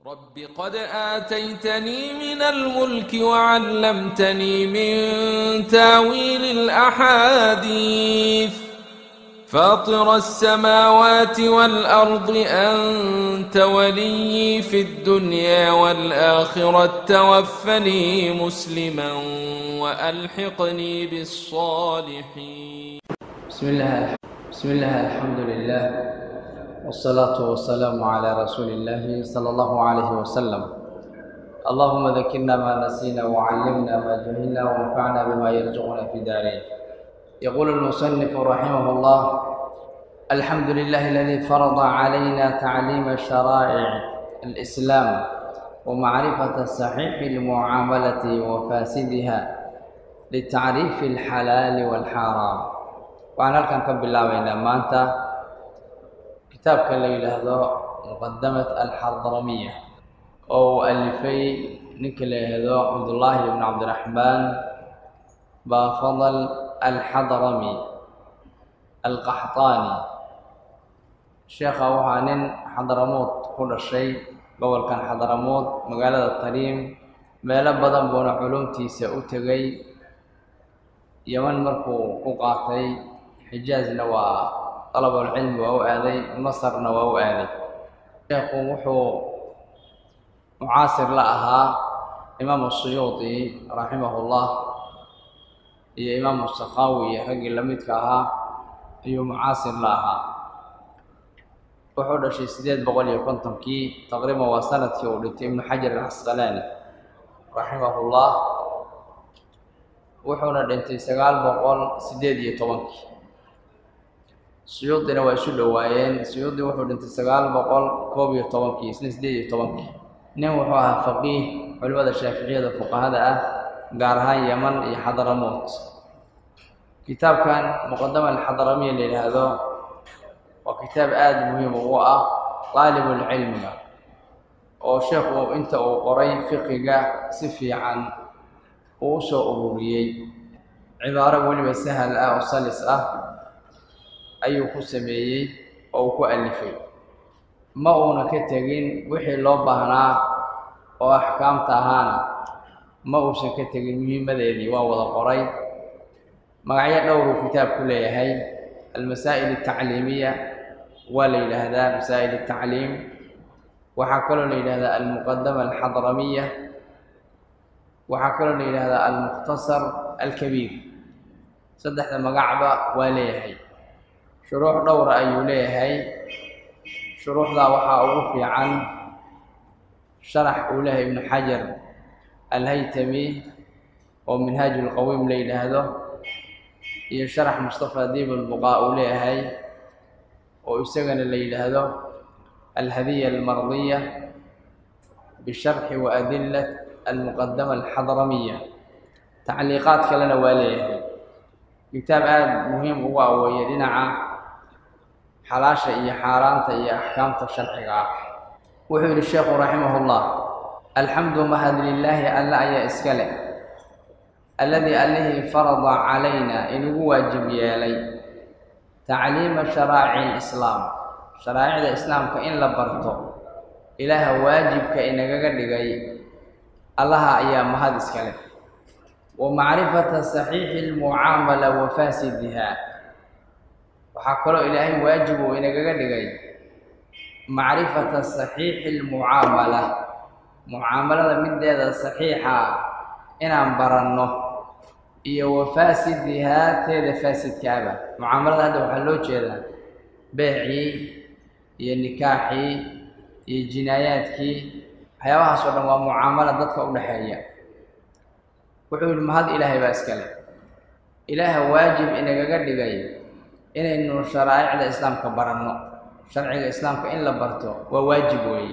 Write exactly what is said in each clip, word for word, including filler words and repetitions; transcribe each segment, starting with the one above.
رب قد آتيتني من الملك وعلمتني من تاويل الأحاديث فاطر السماوات والأرض أنت ولي في الدنيا والآخرة توفني مسلما وألحقني بالصالحين. بسم الله بسم الله الحمد لله والصلاة والسلام على رسول الله صلى الله عليه وسلم. اللهم ذكرنا ما نسينا وعلمنا ما جهلنا وانفعنا بما يرجعنا في دارين. يقول المصنف رحمه الله: الحمد لله الذي فرض علينا تعليم شرائع الإسلام ومعرفة صحيح المعاملة وفاسدها لتعريف الحلال والحرام. وعن halkan ka bilaabaynaa maanta kitaabka la yidhaahdo muqadamat alxadramiya oo uu alifay ninka la yidhaahdo cabdullaahi ibn cabdiraxmaan baafadal alxadrami alqaxtaani. sheekha waxaa nin xadramood ku dhashay gobolkan xadramood magaalada tariim, meelo badan buuna culumtiisa u tegay. yaman markuu ku qaatay, xijaazna waa طلبulcilmi waa u aaday, masarna waa u aaday. sheekhu wuxuu mucaasir la ahaa imaamu suyuudi raximahullah iyo imaamu sakhaawi iyo raggii la midka ahaa ayuu mucaasir la ahaa. wuxuu dhashay sideed boqol iyo kontonkii, taqriiban waa sanadkii uu dhintay ibnu xajar alcasqalaani raximahullah. wuxuuna dhintay sagaal boqol sideed iyo tobankii. suyuudina waa isu dhowaayeen. suyuudi wuxuu dhintay sagaal boqol koob iyo tobankii, isna sideed iyo tobankii. nin wuxuu ahaa faqiih culimada shaaficiyada fuqahada ah, gaar ahaan yaman iyo xadramood. kitaabkan muqadama alxadramiya la yidhaahdo waa kitaab aada muhiim ugu ah daalibulcilmiga, oo sheekhu inta uu qoray fiqiga si fiican uu usoo ururiyey. cibaaro weliba sahal ah oo salis ah ayuu ku sameeyey oo uu ku alifay. ma uuna ka tegin wixii loo baahnaa oo axkaamta ahaana ma uusan ka tegin, muhiimadeedii waa wada qoray. magacyo dhowruu kitaab ku leeyahay. almasaa'il altacliimiya waa la yidhaahdaa masaa'il altacliim. waxaa kaloo la yidhahdaa almuqadama alxadramiya. waxaa kaloo la yidhaahdaa almukhtasar alkabiir. saddexda magacba waa leeyahay. shuruux dhowra ayuu leeyahay. shuruuxdaa waxaa ugu fiican sharax uu leeyahay ibnu xajar alhaytami oo minhaajulqawiim la yidhaahdo, iyo sharax mustafa diib albuqaa uu leeyahay oo isagana la yidhaahdo alhadiya almardiya bisharxi wa adilat almuqadama alxadramiya. tacliiqaad kalena waa leeyahay. kitaab aada muhiim ugu aweeye dhinaca xalaasha iyo xaaraanta iyo axkaamta sharciga ah. wuxuu yidhi sheekhu raximahullah: alxamdu mahad lilaahi alla ayaa iska leh, alladii allihii farada calayna inagu waajib yeelay tacliima sharaa'ici lislaam, sharaa'icda islaamka in la barto ilaaha waajibka inagaga dhigay. allaha ayaa mahad iska leh. wa macrifata saxiixi almucaamala wa faasidiha, waxaa kaloo ilaahay waajib uu inagaga dhigay macrifata saxiixi almucaamala, mucaamalada mideeda saxiixa inaan baranno, iyo wa faasidihaa teeda faasidkaaba. mucaamalada hadda waxaa loo jeedaa beecii iyo nikaaxii iyo jinaayaadkii, waxyaabahaas oo dhan waa mucaamala dadka u dhexeeya. wuxuu yidhi mahad ilaahay baa iska leh. ilaaha waajib inagaga dhigay inaynu sharaa'icda islaamka baranno. sharciga islaamka in la barto waa waajib weeye.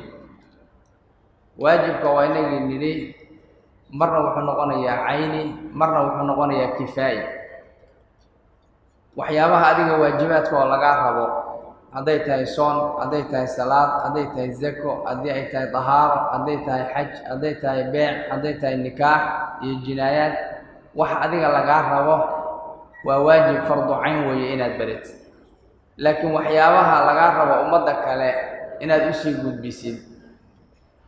waajibka waa inagii nidhi, marna wuxuu noqonayaa cayni, marna wuxuu noqonayaa kifaa'i. waxyaabaha adiga waajibaadka oo lagaa rabo, hadday tahay soon, hadday tahay salaad, hadday tahay zako, haddii ay tahay dahaaro, hadday tahay xaj, hadday tahay beec, hadday tahay nikaax iyo jinaayaad, waxa adiga lagaa rabo waa waajib fardu cayn weeye inaad barid. laakiin waxyaabaha lagaa rabo ummadda kale inaad usii gudbisid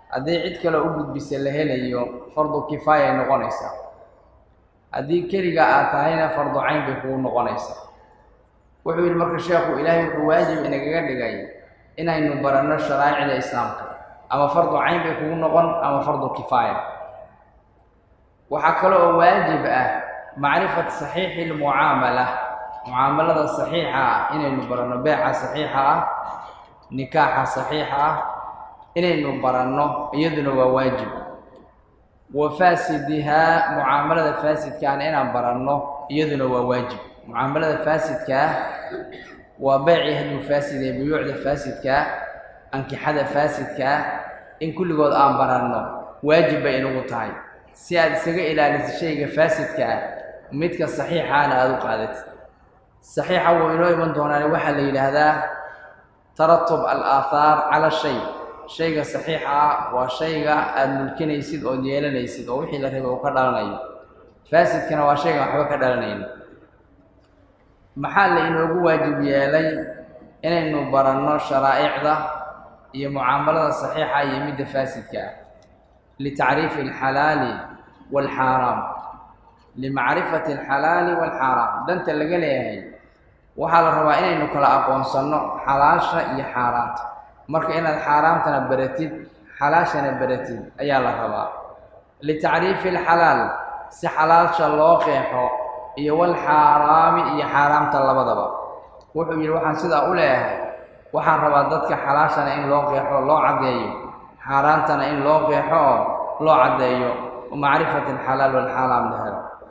haddii cid kale u gudbisa la helayo fardu kifaaya ay noqonaysaa haddii keliga aad tahayna fardu cayn bay kugu noqonaysaa wuxuu yidhi marka sheekhu ilaahay wuxuu waajib inagaga dhigay inaynu baranno sharaa'icda islaamka ama fardu cayn bay kugu noqon ama fardu kifaaya waxaa kale oo waajib ah macrifat saxiixi lmucaamala mucaamalada saxiixa ah inaynu baranno beeca saxiixa ah nikaaxa saxiixa ah inaynu baranno iyaduna waa waajib wa faasidihaa mucaamalada faasidkaana inaan baranno iyaduna waa waajib mucaamalada faasidkaa waa beecii hadduu faasid ee buyuucda faasidkaa ankixada faasidkaa in kulligood aan baranno waajib bay inagu tahay si aad isaga ilaaliso shayga faasidkaa midka saxiixaana aada u qaadatid saxiixa wuu inoo iman doonaan waxaa la yidhaahdaa taratub al-aathaar cala shay shayga saxiixa ah waa shayga aada mulkinaysid ood yeelanaysid oo wixii la rabay uu ka dhalanayo faasidkana waa shayga waxba ka dhalanayn maxaa la inoogu waajib yeelay inaynu baranno sharaa'icda iyo mucaamalada saxiixa iyo midda faasidka ah litacriifi alxalaali waalxaaraam limacrifati alxalaali waalxaaraam danta laga leeyahay waxaa la rabaa inaynu kala aqoonsanno xalaasha iyo xaaraanta marka inaad xaaraamtana baratid xalaashana baratid ayaa la rabaa litacriifi alxalaal si xalaasha loo qeexo iyo walxaaraami iyo xaaraamta labadaba wuxuu yidhi waxaan sidaa u leeyahay waxaan rabaa dadka xalaashana in loo qeexo loo caddeeyo xaaraantana in loo qeexo oo loo caddeeyo ومعرفة الحلال والحرام لها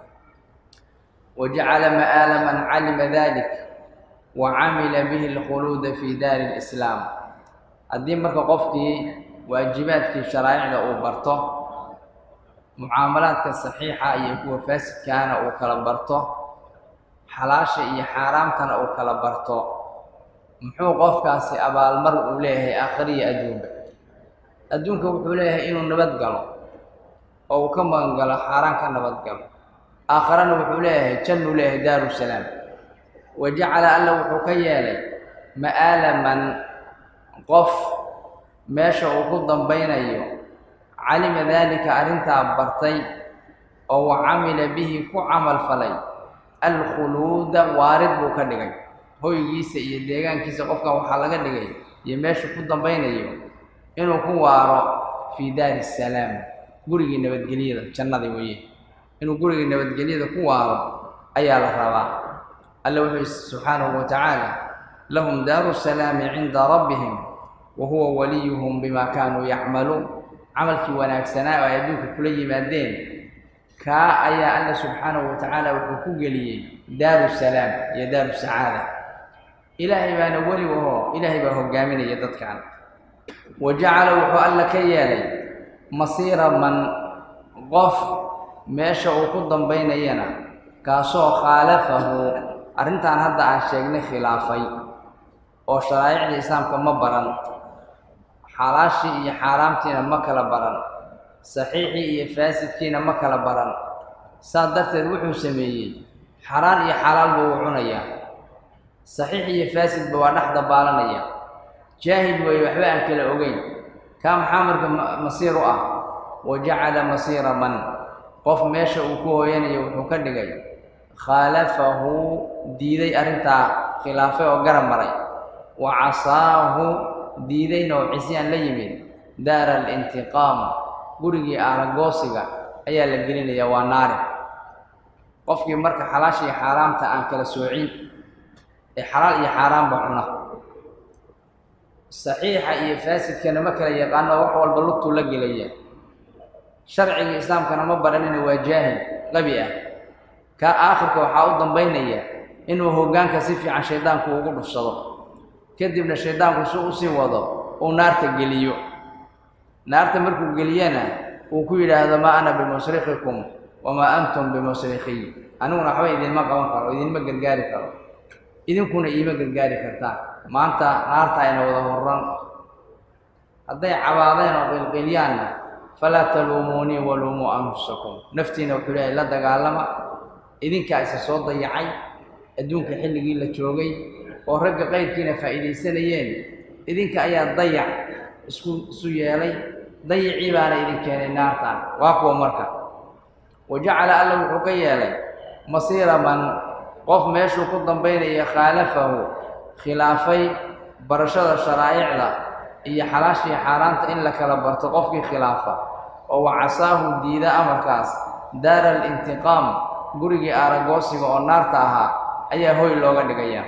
وجعل مآل من علم ذلك وعمل به الخلود في دار الإسلام الدين مركا قفتي واجبات في شرائع أو برطه معاملات الصحيحة يكون فاسد كان أو كلبرطه حلاش إي حرام كان أو كلبرطه محو قفكاسي أبا المرء ليه آخرية أدوب أدونك وحوليه إنه نبت قلو أو كما قال حرام كان نبت قلو آخرنا وحوليه جنو له دار السلام وجعل الله وحكيا لي مآل من قف ماشى وقضا بين أيوه علم ذلك أنت عبرتي أو عمل به كعمل فلي الخلود وارد بكدغي هو يجيس يدغان كيس قفكا waxa laga dhigay iyo meesha ku dambaynayo inuu ku waaro fi dar السلام guriga nabadgeliyada jannada weeye inuu guriga nabadgeliyada ku waaro ayaa la rabaa Allah subhanahu wa ta'ala lahum darus salam 'inda rabbihim wa huwa waliyuhum bima kanu ya'malun عملك وناكسنا ويدوك كل يمادين كا أيا الله سبحانه وتعالى وحكوك لي دار السلام يا دار السعادة إلهي ما نولي وهو إلهي ما هو قامين يددك عنه وجعل وحوال لك يالي مصير من غف ماشا وقضا بين ينا كاسو خالفه أرنت عن هذا عن شيء خلافي وشرائع الإسلام كمبرا حلاشي iyo xaraamtiina ma kala baran saxiixi iyo faasidkiina ma kala baran sadarteed wuxuu sameeyay xaraan iyo xalaal buu cunaya saxiix iyo faasid baa dhaxda baalanaya jaahid way waxba aan kala ogeyn kam xamarka masiir ah waja'ala masira man qof meesha uu ku hooyanayo wuxuu ka dhigay khalafahu diiday arinta khilaafay oo garan maray wa asaahu diidayna oo cisiyaan la yimid daar al-intiqam gurigi aaragoosiga ayaa la gelinayaa waa naar qofkii marka xalaash iyo xaraamta aan kala soocin ee xalaal iyo xaraam ba cuna saxiixa iyo faasidkana ma kala yaqaan wax walba lugtu la gelaya sharciga islaamkana ma baranina waa jaahil qabi ah ka aakhirka waxa uu dambeynaya inuu hoggaanka si fiican shaydaanku ugu dhufsado kadibna shaydaanku soo u sii wado oo naarta geliyo naarta markuu geliyana uu ku yiraahdo ma ana bimusrixikum wama antum bimusrixi anuna waxba idin ma qaban karo idin ma gargaari karo idinkuna iima gargaari kartaa maanta naarta ayna wada horan haday cabaadeen oo qilqilyaana fala talumuni wa lumu anfusakum naftiina wuxuu leeyahay la dagaalama idinka isa soo dayacay adduunka xilligii la joogay oo ragga qaybkiina faa'iideysanayeen idinka ayaa dayac isku isu yeelay ضيعي بانا إذن كان النار تان واقوى مركا وجعل الله حقيا لي مصير من قف ميشو قدام بين يخالفه خلافي برشاد الشرائع لا هي حلاشي حارانت إن لك لبرتقف في خلافه وعصاه ديدا أمركاس دار الانتقام قرقي آرقوسي والنار تاها أي هو اللغة دقيا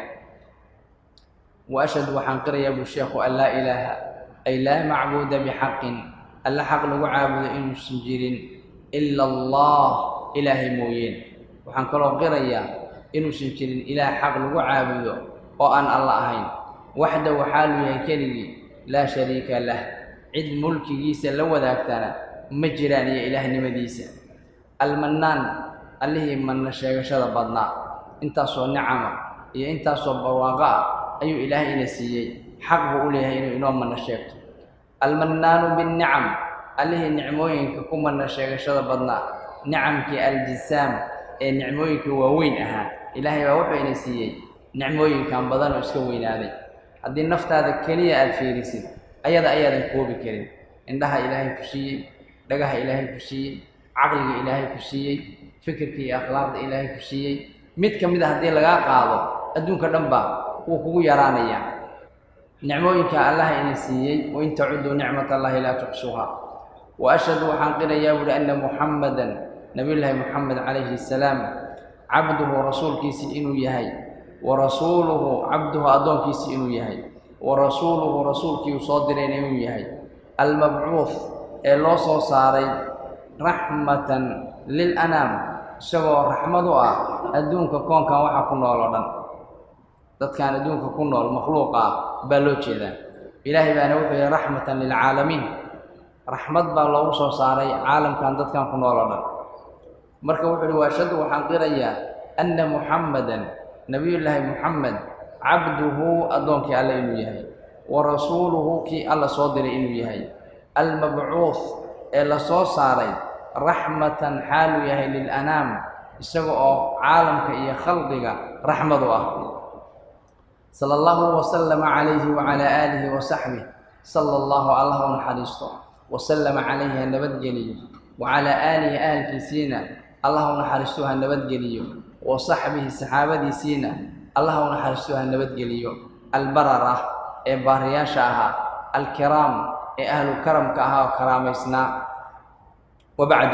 وأشهد وحنقر يا أبو الشيخ أن لا إله أي لا معبود بحق ألا حق لغو عابد إنه سنجيرين إلا الله إلهي موين وحنقر قريا إنه سنجيرين إله حق لغو عابد وأن الله أهين وحده وحاله يكلي لا شريك له عد ملك جيسا لو ذاكتنا مجراني إله نمديسا المنان اللي من الشيخ شذا بدنا انت صو نعمة يا انت صو برواقع أي إله إنسيي حق بقوله إنه إنه من الشيخ المنان بالنعم اللي نعموين كم من الشيخ شذا بدنا نعم كالجسام نعموين كوين أها إلهي ووحي إنسيي نعموين كان بدن وسكوين هذه هذه النفط هذا كلية الفيرسي أيضا أيضا كوبي كريم عندها إلهي كشي لقاها إلهي كشي عقل إلهي كشي فكر في أخلاق إلهي كشي ميت كم إذا هذه لقاها قاضو أدون كدنبا وكو يرانيا نعموينك الله إنسيي وإن تعدوا نعمة الله لا تحصوها وأشهد وحنقل يا أن محمدا نبي الله محمد عليه السلام عبده ورسول كيسي إنو يهي ورسوله عبده أدون كيسي إنو يهي ورسوله رسول كي يصادرين إنو يهي المبعوث إلو صاري رحمة للأنام سوى رحمة أدونك كون كان وحا كنا لدن dad kan adduunka ku nool makhluuqa baa loo jeedaa ilaahay baana wuxuu yahay raxmatan lil caalamiin raxmad baa loogu soo saaray caalamkan dadkan ku nool oo dhan marka wuxuu yiri waashadu waxaan qirayaa anna muhammadan nabiyullaahi muhammad abduhu adoonki alla inuu yahay wa rasuuluhu ki alla soo diray inuu yahay al mab'uuth ee la soo saaray raxmatan xaalu yahay lil anaam isagoo oo caalamka iyo khalqiga raxmadu ah صلى الله وسلم عليه وعلى آله وصحبه صلى الله عليه ونحرسته وسلم عليه النبت جليل وعلى آله آل كسينا الله ونحرسته النبت جليل وصحبه السحابة سينا الله ونحرسته النبت جليل البررة إبارياشاها الكرام أهل الكرم كها وكرام إسناء وبعد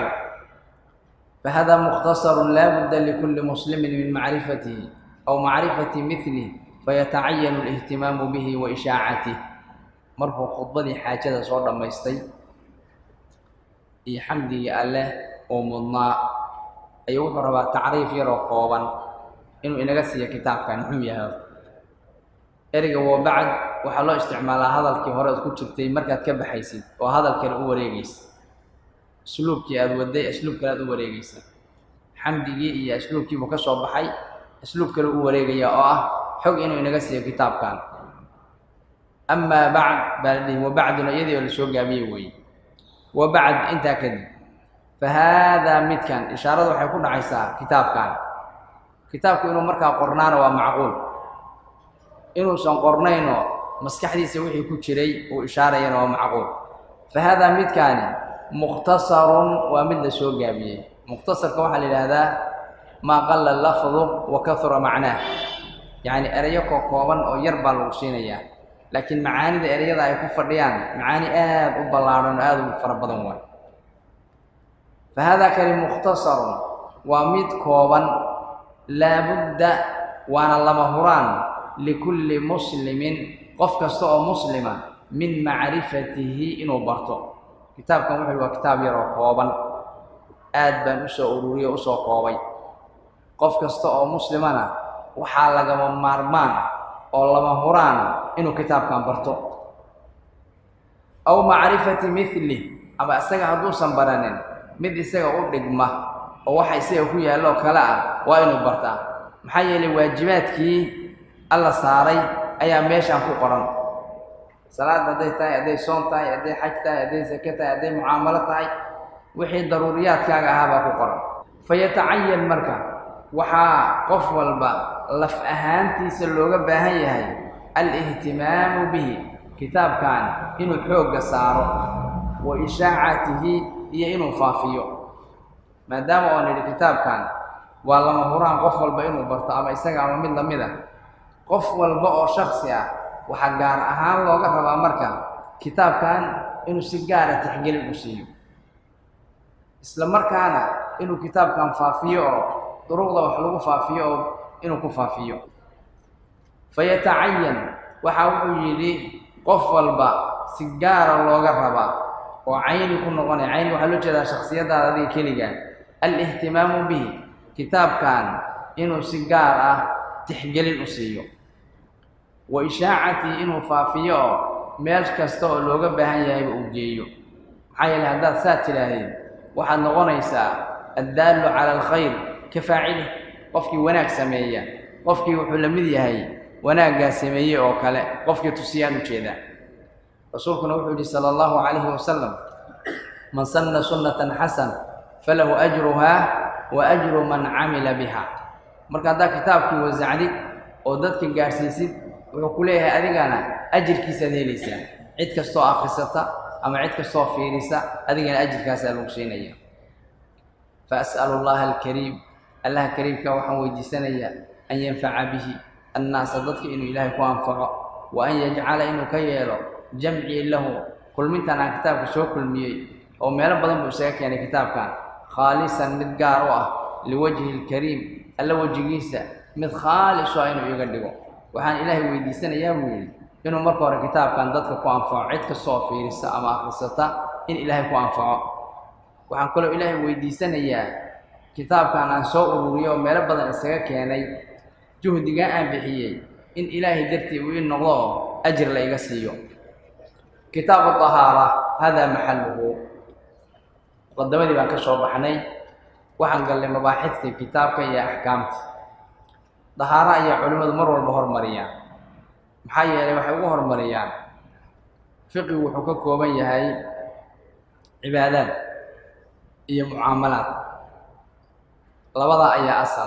فهذا مختصر لا بد لكل مسلم من معرفته أو معرفة مثله فيتعين الاهتمام به وإشاعته مرفو خطبتي حاجة صورة ما يستي يحمدي الله ومضنا أيوه ربا تعريف يرقوبا إنه إنه قسي كتاب كان حميها إرجع وبعد وحلا استعمال هذا الكهرباء كتبتي مركز كب حيسي وهذا الكلام هو ريجيس أسلوب كي أودي أسلوب كلا هو ريجيس حمدي يا أسلوب كي مكسر بحي أسلوب كلا هو ريجيا آه حق إنه ينقص كتاب كان أما بعد بعده وبعدنا يدي ولا شو جابيه وبعد أنت كذا فهذا مت كان إشارة وحيكون عيسى كتاب كان كتاب كأنه مركب قرنان ومعقول إنه سن قرنينه مسك حديث يسوي يكون شري وإشارة ينه ومعقول فهذا مت كان مختصر ومد شو جابيه مختصر كواحد لهذا ما قل اللفظ وكثر معناه يعني أريكو كوبان أو يربى الوصينية لكن معاني ذا أريضا يكون فرديان معاني آب وبلارون آب وفربضون فهذا كلام مختصر وميت كوبان لابد وأنا الله مهران لكل مسلم قف كستوء مسلما من معرفته إنه برطو كتاب كم هو كتاب يرى كوبان آد بان أسو أروري أسو كوبي قف كستوء مسلمنا waxaa laga maarmaan oo lama huraan inuu kitaabkan barto aw maarifati mithli ama asaga haduusan baranin mid isaga u dhigma oo waxa isaga ku yaalo kala ah waa inuu bartaa maxaa yeelay waajibaadkii alla saaray ayaa meeshan ku qoran salaad haday tahay haday soon tahay haday xaj tahay haday zakat tahay haday muamalo tahay wixii daruuriyaadkaaga ahaa baa ku qoran fayata'ayyan marka waxaa qof walba laf ahaantiisa looga baahan yahay al-ihtimaamu bihi kitaabkan inuu xoog saaro وإشاعته هي إنه فافيو ما دام أن الكتاب كان والله مهوران قف والبئن برتا أما إستقع من لمدة قف والبئ شخصية وحجار أهان الله قرب أمرك كتاب كان إنه سجارة تحجل المسيو إسلام كان إنه كتاب كان فافيو طرق وحلو فافيو إنه كفافيو فيتعين وحاول يلي قف والبئ سجارة الله قرب وعين يكون غني عين وحلو كذا شخصية هذه كلية الاهتمام به كتاب كان إنه سجارة تحجل الأسيو وإشاعتي إنه فافيو ميلش كستو لوغا باهان ياهي بأوجيو حي الهداد ساتلاهين وحد نغنيسا الدال على الخير كفاعله قفكي وناك سمية قفكي وحلمد ياهي وناك سمية وكلا قفكي تسيان كذا رسولكنا وحده صلى الله عليه وسلم من سن سنة حسنة فله أجرها وأجر من عمل بها marka hada kitaabkii wasacdi oo dadka gaarsiisid wuxuu ku leeyahay adigana ajirkiisa helaysa cid kasto akhrisata ama cid kasto fiirisa adigana ajirkaas lagu siinaya فأسأل الله الكريم الله كريم ka waxaan weydiisanaya an yanfa'a bihi الناس dadka inuu ilaahay ku anfaco wa an yaj'ala inuu ka yeelo jamci lahu kulmintan kitaabka soo kulmiyay oo meel badan buu isaga keenay kitaabkan khalisan mid gaar ah لوجه الكريم الله وجهيسا mid khaalis oo inuu iga dhigo waxaan ilaahay weydiisanayaa wiil inuu marka hore kitaabkan dadka ku anfaco cid ka soo fiirisa ama akhrisata in ilaahay ku anfaco waxaan kaloo ilaahay weydiisanayaa kitaabkan aan soo ururiyo meel badan isaga keenay juhdiga aan bixiyay in ilaahay dartii uu in noqdo ajir la iga siiyo kitaab at-tahara hada mahalluhu qadamadii baan ka soo baxnay waxaan galnay mabaaxidka kitaabka iyo ahkaamta tahara iyo culimadu mar walba hormariyaan maxaa yeelay waxay ugu hormariyaan fiqhi wuxuu ka kooban yahay cibaadad iyo mucaamalaad labada ayaa asal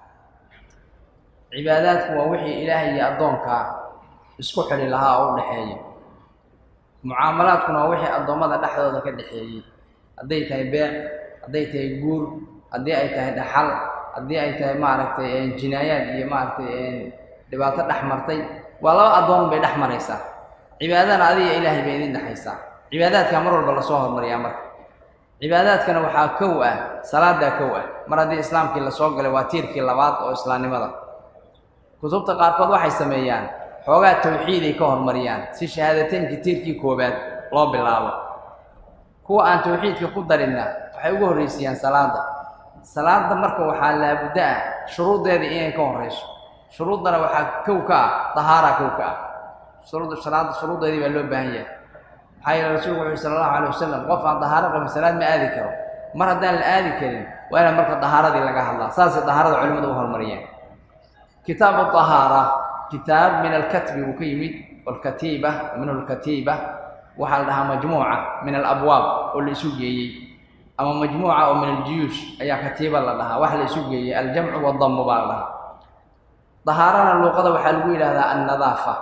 cibaadadku waa wixii ilaahay iyo adoonka isku xiri lahaa oo dhaxeeyay mucaamalaadkuna waa wixii adoomada dhexdooda ka dhaxeeyay haday tahay beec haday tahay guur haddii ay tahay dhaxal haddii ay tahay maaragtay jinaayaad iyo maaragtay dhibaato dhaxmartay waa laba adoon bay dhaxmaraysaa cibaadana adiga ilaahay bay idin dhaxaysaa cibaadaadka mar walba la soo hormariyaa marka cibaadaadkana waxaa kow ah salaada kow ah mar haddii islaamkii la soo galay waa tiirkii labaad oo islaamnimada kutubta qaarkood waxay sameeyaan xoogaa tawxiid ay ka hormariyaan si shahaadateynka tiirkii koobaad loo bilaabo kuwa aan tawxiidka ku darinna waxay ugu horreysiyaan salaada salaada marka waxaa laabudda ah shuruudeeda inay ka horeyso shuruudana waxaa kow ka ah tahaara kow ka ah shuruudda salaada shuruudeedii baa loo baahan yahay maxaa yeelay rasuulku wuxuu sala allahu alayhi wasalam qof aan tahaaro qabin salaad ma aadi karo mar haddaan la aadi karin waa inaan marka tahaaradii laga hadlaa saasay tahaarada culimadu u horumariyeen kitaabu tahaara kitaab min alkatbi wuu ka yimid walkatiiba minhu alkatiiba waxaa la dhahaa majmuuca min alabwaab oo la isu geeyey ama majmuuca oo min aljuyuush ayaa katiiba la dhahaa wax la isu geeyey aljamcu wadammu baa la dhahaa tahaarana luuqada waxaa lagu yidhahdaa annadaafa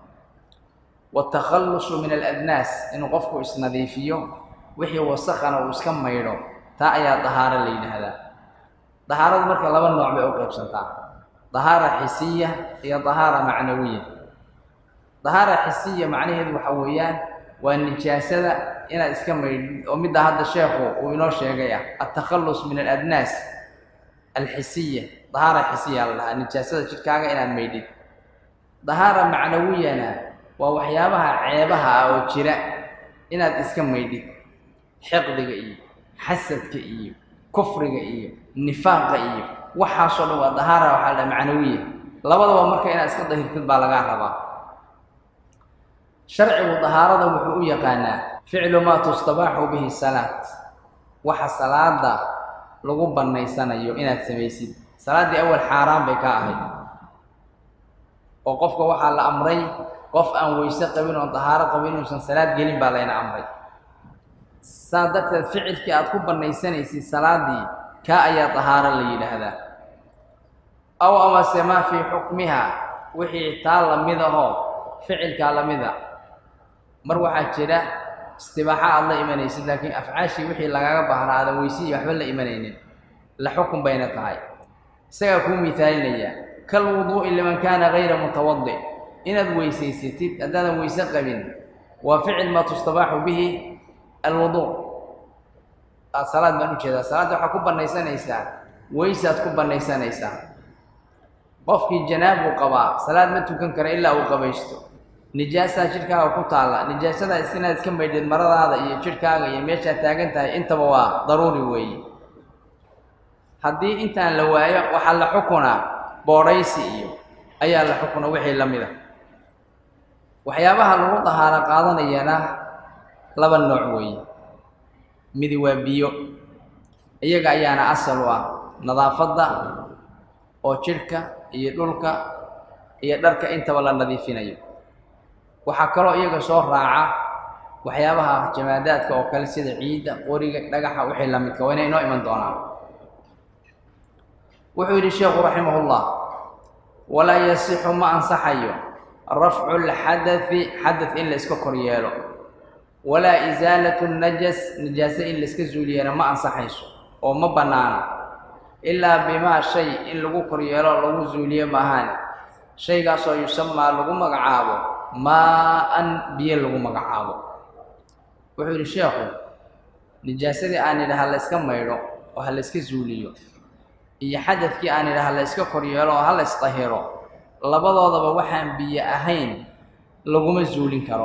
والتخلص من الأدناس إنه قفكو إسناديفيو وحي وسخنا وإسكم ميرو تا أيا طهارة لين هذا طهارة مركا لبا نوع بأوقف سنتا طهارة حسية هي طهارة معنوية طهارة حسية معناها ذو حويان والنجاسة إن إسكم ميرو ومدى هذا الشيخ وإنو شيخيا التخلص من الأدناس الحسية طهارة حسية الله النجاسة شكاكا إلى الميدين طهارة معنوية waa waxyaabaha ceebaha ah oo jira inaad iska maydid xiqdiga iyo xasadka iyo kufriga iyo nifaaqa iyo waxa soo dhaw dahara waxa la macnawiye labadaba marka inaad iska dahirtid baa laga rabaa sharcigu dahaarada wuxuu u yaqaanaa ficlu ma tustabahu bihi salaat waxa salaada lagu banaysanayo inaad sameeysid salaadii awal xaraam bay ka ahayd oo qofka waxa la amray qof aan weyse qabin oo tahaaro qabin oo salaad gelin baa leena amray saadaqta ficilki aad ku banaysanaysid salaadii ka ayaa tahaaro la yiraahdaa aw ama sama fi hukmiha wixii taa la midaho ficilka la mida mar waxa jira استباحة الله إيمانيسد لكن أفعاشي وحي لغاقة بحر هذا ويسي وحبا لا إيمانينين لحكم بين الطهاي سيكون مثال لي كالوضوء لمن كان غير متوضئ إن الويسي ستيت أدانا ويسقبين وفعل ما تستباح به الوضوء الصلاة بنو كذا الصلاة حكوبا نيسان نيسان ويسات كوبا نيسان نيسان قفك جناب وقباء صلاة ما تكنكر إلا وقبيشتو نجاسة شركة وكتالا نجاسة السنة كم بيد المرض هذا يشركة يمشي تاجنتها أنت بوا ضروري وي هدي أنت لو وحل حكنا بوريسي أي الله حكنا وحي لمده وحيابها الوضع هذا قاضنا ينا لبن نوعوي مدي وبيو إيجا أيانا أصلوا نظافة أو شركة يدلك يدرك أنت ولا نظيفين أيوه وحكروا إيجا صور راعة وحيابها جمادات كوكل سيد عيد قوري نجح وحي لمدك وين نوع من دونا وحيد الشيخ رحمه الله ولا يصح ما أنصحيه رفع الحدث حدث إلا إسكو يالو ولا إزالة النجس نجاسة إلا إسكو زوليانا ما أنصحيش وما بنانا إلا بما شيء إن لغو كريالو لغو زوليا مهاني شيء قاسو يسمى لغو مقعابو ما أن بيه لغو مقعابو وحيد الشيخ نجاسة آني لها اللي إسكو ميرو وهل إسكو زوليو إيا حدث كي آني لها اللي إسكو كريالو وهل إسطهيرو labadoodaba waxaan biyo ahayn laguma zuulin karo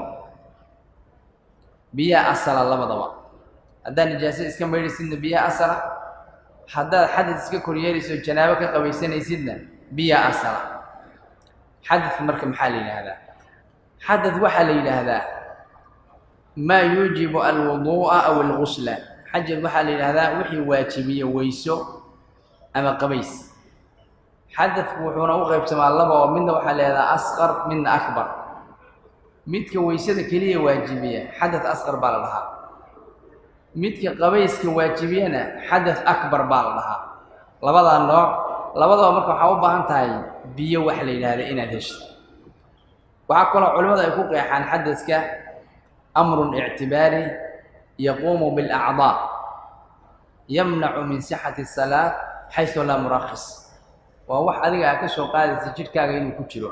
biyo asala labadaba hadaa nijaasa iska meeyaysidna biyo asala hadaa xadad iska koryeelayso janaabo ka qabaysanaysidna biyo asala xadad marka maxaa la yiraahdaa xadad waxa la yiraahdaa ma yujibu alwudu'a aw alghusla xajad waxa la yiraahdaa wixii waajibiyo weyso ama qabays حدث وحنا وقف سمع الله ومنه وحلا هذا أصغر من أكبر ميتك ويسد كلية واجبية حدث أصغر بالها ميتك قبيس كواجبية حدث أكبر بالها لبضع النوع لبضع مركب حوبة أنتهي بيو وحلي هذا إن هذش وعقل علماء يقول عن حدث كأمر اعتباري يقوم بالأعضاء يمنع من صحة الصلاة حيث لا مرخص وواحد adiga ka soo qaadaysa jidkaaga inuu ku jiro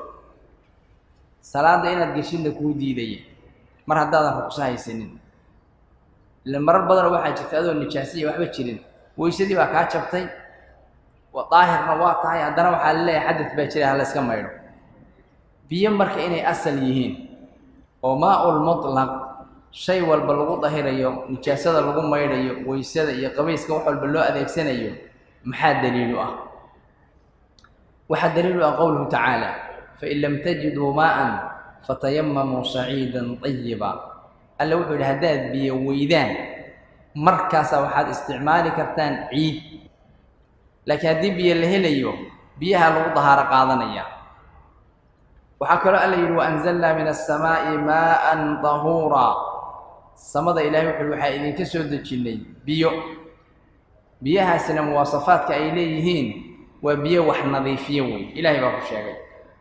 salaada inaad gashinda ku diiday mar hadaadan ruqsahaysanin la marar badan waxa jirta adoo nijaasiyo waxba jirin weysadii baa ka jabtay wa daahirna waa tahay hadana waxa leeyahay xadad baa jira hal iska maydho biyo marka inay asal yihiin oo maa'ul mutlaq shay walba lagu dahirayo nijaasada lagu maydhayo weysada iyo qabayska wax walba loo adeegsanayo maxaa daliil ah وحد دليل قوله تعالى فإن لم تجدوا ماء فتيمموا صعيدا طيبا ألا وحد هداد بيويدان مركز وحد استعمال كرتان عيد لكن هدي بي اللي هليو بيها لو ظهر قاضنيا وحكى ألا يلو أنزلنا من السماء ماء طهورا صمد إلهي وحد وحيدين كسود الجني بيو بيها سنة مواصفات كأيليهين وبيو وح نظيفيه وي إلهي بقى شيء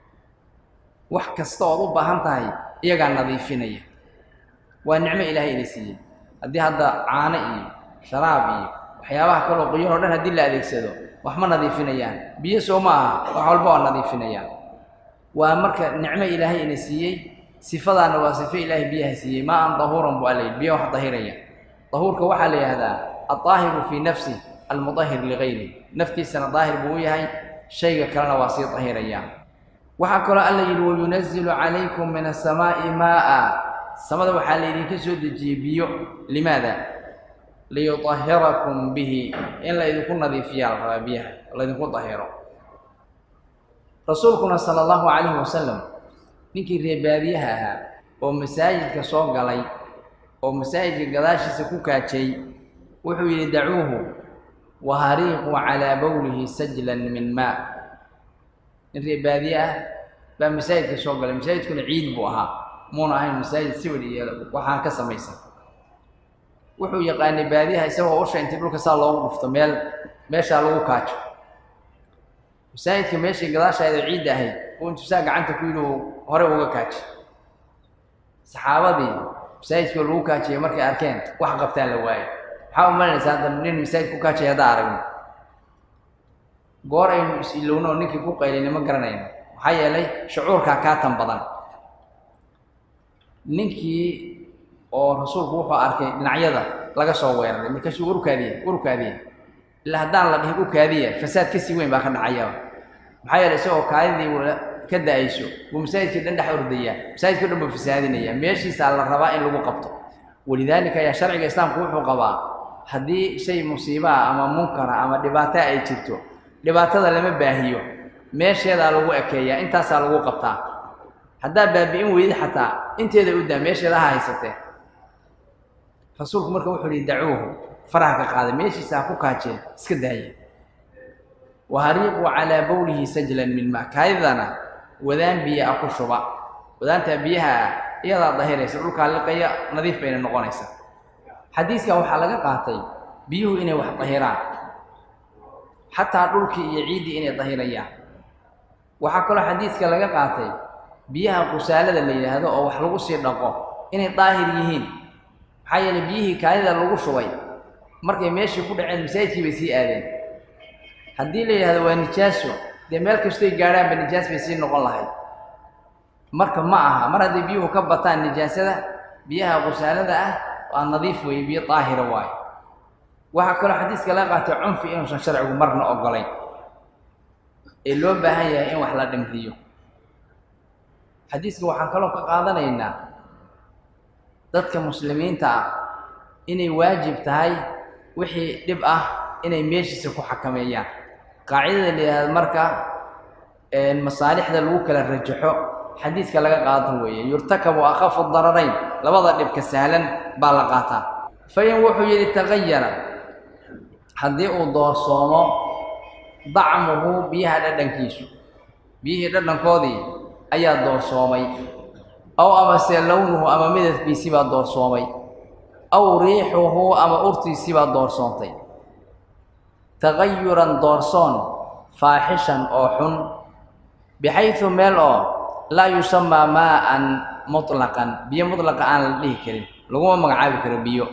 وح كستوضو بهانتهاي إيجا نظيفينية والنعمة إلهي نسيه هدي هذا عانئي شرابي وحيابها كله قيون ودن هدي الله ذيك سدو وحما نظيفينيان بيو سوما وحول بوا نظيفينيان وأمرك نعمة إلهي نسيه صفة نواصفة إلهي بيها سيه ما أن طهورا بوالي بيو وح طهيريا طهورك وحالي هذا الطاهر في نفسه المطهر لغيره نفتي سنة ظاهر بويهاي شيء كان واسيط طهير أيام وحكى الله يلو ينزل عليكم من السماء ماء السماء وحالي كسود الجيبيو لماذا؟ ليطهركم به إلا إذا كنا ذي فيها بها الله يكون طهيرا رسولكم صلى الله عليه وسلم نكي رباديها ومساجد كصوغ علي ومساجد قداش سكوكا شيء وحو يدعوه وهريقوا على بوله سجلا من ماء الربادية بمساجد كشوق المساجد كل عيد بوها مونا هاي المساجد سوري وحان كسميسا وحو يقان باديها يسوى ورشا انت بلوك صار الله مفتميل ماشا لو كاتشو مساجد كماشي قداش هذا عيد هاي وانتو ساقع عنك كيلو هوري وغا كاتش صحابة دي masaajidka lagu kaajiyo markay arkeen wax qabtaan la waayo maxaa u malaynaysaa hadda nin masaajid ku kaajiya hadda aragno goor aynu is ilowno ninkii ku qaylinay ma garanayno maxaa yeelay shucuurkaa kaa tan badan ninkii oo rasuulku wuxuu arkay dhinacyada laga soo weeraray markaasuu urkaadiye urkaadiye ilaa haddaan la dhihin urkaadiya fasaad ka sii weyn baa ka dhacaya maxaa yeelay isagoo kaadidii ka da-ayso buu masaajidkii dhan dhex ordayaa masaajidkii dhan buu fasaadinayaa meeshiisaa la rabaa in lagu qabto walidaalika ayaa sharciga islaamku wuxuu qabaa haddii shay musiibaa ama munkara ama dhibaato ay jirto dhibaatada lama baahiyo meesheedaa lagu ekeeyaa intaasaa lagu qabtaa haddaa baabi'in weydi xataa inteeda u daa meesheeda ha haysatee rasuulku marka wuxuu yihi dacuuhu faraha ka qaaday meeshiisa ha ku kaajeen iska daaya wahariiquu calaa bowlihi sajlan min maa kaadidana wadaan biyo ah ku shuba wadaantaa biyaha ah iyadaa dahiraysa dhulkaa liqaya nadiif bayna noqonaysa xadiiskan waxaa laga qaatay biyuhu inay wax dahiraan xataa dhulkii iyo ciiddii inay dahirayaan waxaa kaloo xadiiska laga qaatay biyaha qusaalada la yidhaahdo oo wax lagu sii dhaqo inay daahir yihiin maxaa yeelay biyihii kaadida lagu shubay markay meeshii ku dhaceen masaajidkii bay sii aadeen haddii la yidhahdo waa nijaaso dee meel kastoy gaadhaanba nijaas bay sii noqon lahayd marka ma aha mar hadday biyuhu ka bataan nijaasada biyaha qusaalada ah waa nadiif weeye biyo daahira waaye waxaa kaloo xadiiska laga qaatay cunfi inuusan sharcigu marna ogolayn ee loo baahan yahay in wax la dhimriyo xadiiska waxaan kaloo ka qaadanaynaa dadka muslimiinta ah inay waajib tahay wixii dhib ah inay meeshiisa ku xakameeyaan qaacidada la yidhahdo marka masaalixda lagu kala rajaxo xadiiska laga qaadan weeye yurtakabu akhafu dararayn labada dhibka sahlan baa la qaataa fain wuxuu yidhi tagayara haddii uu doorsoomo dacmuhu biyaha dhadhankiisu biyihii dhadhankoodii ayaa doorsoomay aw amase lownuhu ama midabkiisii baa doorsoomay aw riixuhu ama urtiisii baa doorsoontay tagayuran doorsoon faaxishan oo xun bixaysu meel oo laa yusamaa maa'an mutlaqan biyo mutlaqa aan la dhihi karin laguma magacaabi karo biyo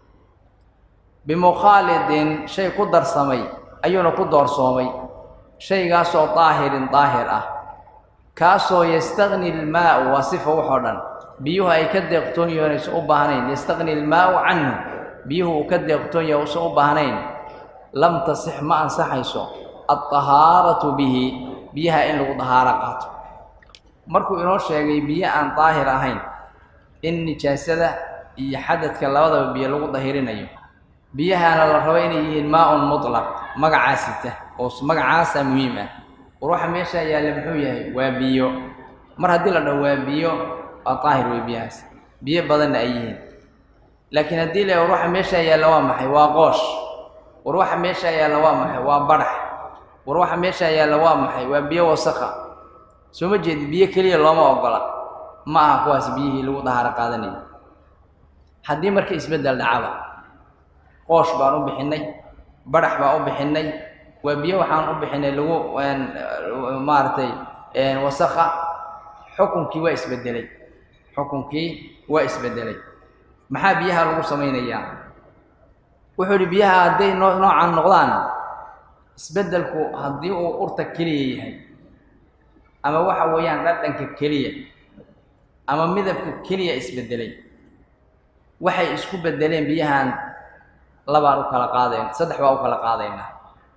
bimukhaalidin shay ku darsamay ayuuna ku doorsoomay shaygaasoo daahirin daahir ah kaasoo yastagni ilmaau waa sifa waxoo dhan biyuhu ay ka deeqtoon yahoon aysan u baahnayn yastagni ilmaau canhu biyuhu uu ka deeqtoon yaho usan u baahnayn lam tasix ma ansaxayso alطahaaratu bihi biyaha in lagu dahaaro qaato markuu inoo sheegay biyo aan daahir ahayn in nijaasada iyo xadadka labadaba biyo lagu dahirinayo biyahaana la rabo inay yihiin maa-un mutlaq magacaasita oo magacaasa muhiim ah waxa meesha yaalla muxuu yahay waa biyo mar haddii la dhaho waa biyo waa daahir wey biyahaas biyo badanna ay yihiin laakiin haddii la waxa meesha yaalla waa maxay waa qoosh war waxa meesha yaalla waa maxay waa barax war waxa meesha yaalla waa maxay waa biyo wasakha soo ma jeedi biyo keliya looma ogola ma aha kuwaas biyihii lagu dahaaro qaadanayo haddii marka isbeddel dhacaba qoosh baan u bixinay barax baan u bixinay waa biyo waxaan u bixinay lagu maaragtay wasakha xukunkii waa isbedelay xukunkii waa isbedelay maxaa biyaha lagu samaynayaa wuxuu yidhi biyaha hadday noocan noqdaan isbedelku haddii uu urta keliya yahay ama waxa weeyaan dhadhanka keliya ama midabka keliya isbedelay waxay isku bedeleen biyahan labaan u kala qaadayn saddex baa u kala qaadaynaa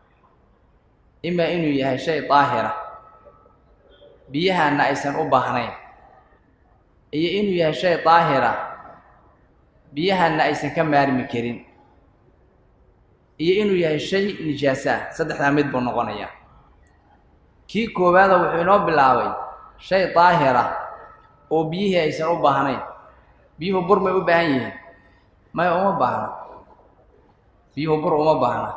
imaa inuu yahay shay daahira biyahaana aysan u baahnayn iyo inuu yahay shay daahira biyahaana aysan ka maarmi karin iyo inuu yahay shay nijaasa ah saddexdaa mid buu noqonayaa kii koowaada wuxuu inoo bilaabay shay daahira oo biyihii aysan u baahnayn biyuhu bur may u baahan yihiin maya uma baahna biyuhu bur uma baahna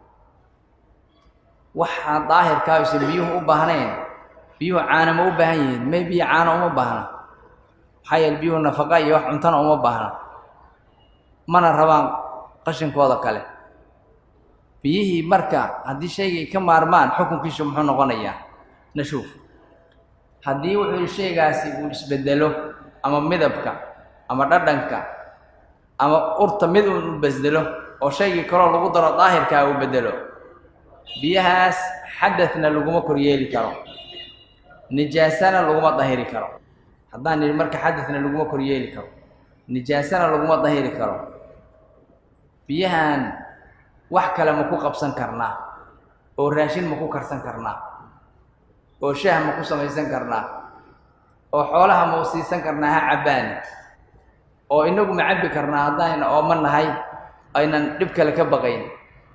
waxaa daahirkaa aysan biyuhu u baahnayn biyuhu caana ma u baahan yihiin may biyo caana uma baahna maxaa yeele biyuhu nafaqa iyo wax cuntana uma baahna mana rabaan qashinkooda kale biyihii marka haddii shaygay ka maarmaan xukunkiisu muxuu noqonayaa nashuuf haddii wuxuu shaygaasi uu isbedelo ama midabka أما دردنك أما أرت مذ بزدله أو شيء كرر لقدر ظاهر كأو بدله بيهاس حدثنا لقوم كريالي كرم نجاسنا لقوم ظاهر كرم حضان المرك حدثنا لقوم كريالي كرم نجاسنا لقوم ظاهر كرم بيهان وحكى لما كو قبسن كرنا أو راشين مكو كرسن كرنا أو شاه مكو سميسن كرنا أو حولها موسيسن كرناها عباني أو إنكم معبي كرنا هذين أو من هاي أين نبكي لك بقين